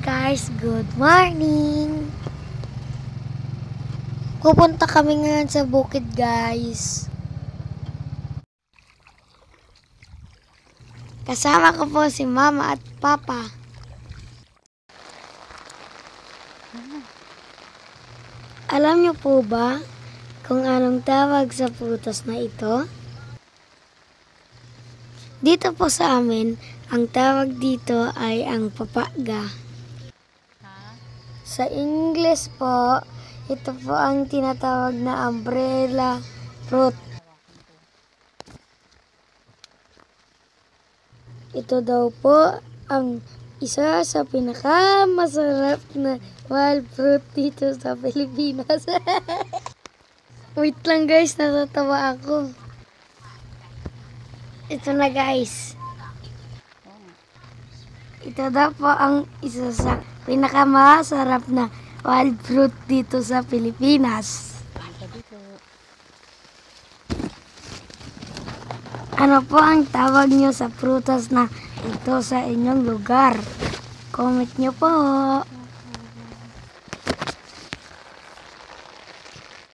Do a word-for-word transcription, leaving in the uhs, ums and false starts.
guys, good morning! Pupunta kami ngayon sa bukid guys. Kasama ko po si mama at papa. Alam niyo po ba kung anong tawag sa prutas na ito? Dito po sa amin, ang tawag dito ay ang papaga. Sa English po, ito po ang tinatawag na umbrella fruit. Ito daw po ang isa sa pinakamasarap na wild fruit dito sa Pilipinas. Wait lang guys, natatawa ako. Ito na guys. Ito daw po ang isa sa pinakamasarap na wild fruit dito sa Pilipinas. Ano po ang tawag nyo sa prutas na ito sa inyong lugar? Comment nyo po.